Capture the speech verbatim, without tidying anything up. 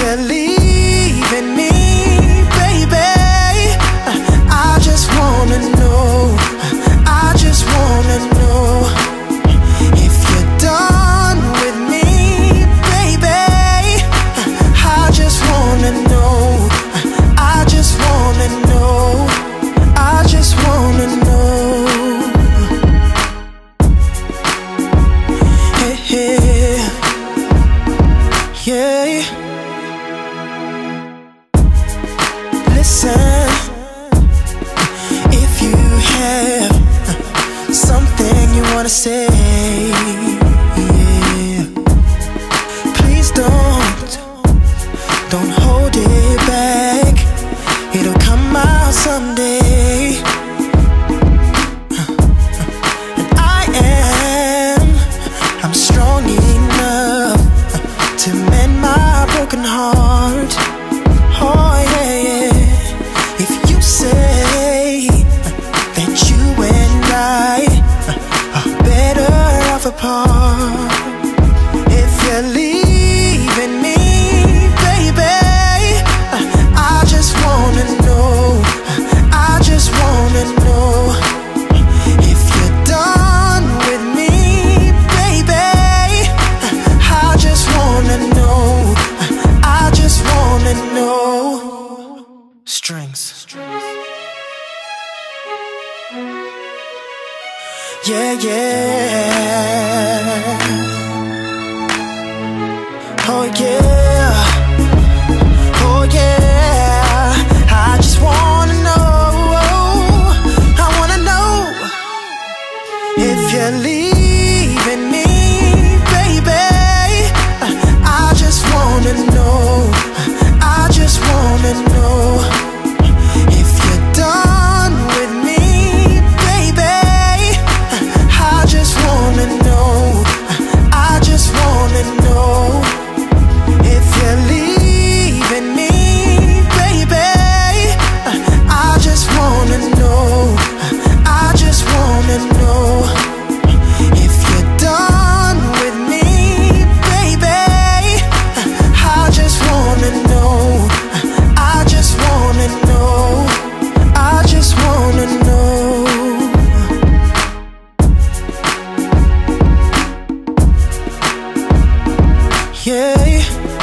you're leaving me, baby, I just wanna know, I just wanna know if you're done with me, baby. I just wanna know, I just wanna know, I just wanna know. Hey, hey, yeah. Listen, if you have something you wanna say, yeah, please don't, don't hold it back. It'll come out someday. And I am, I'm strong enough to mend my broken heart. Oh yeah, yeah. If you say that you and I are better off apart, if you're leaving me, baby, I just wanna know, I just wanna know if you're done with me, baby. I just wanna know, I just wanna know. Strings. Yeah, yeah. Oh yeah. Oh yeah. I just wanna know, I wanna know if you're leaving me, baby. I just wanna know, I just wanna know if you're done with me, baby. I just wanna know, I just wanna know if you're leaving me, baby. I just wanna know, I just wanna know if you're done with me, baby. I just wanna know, I just wanna know, I just wanna know. Yeah.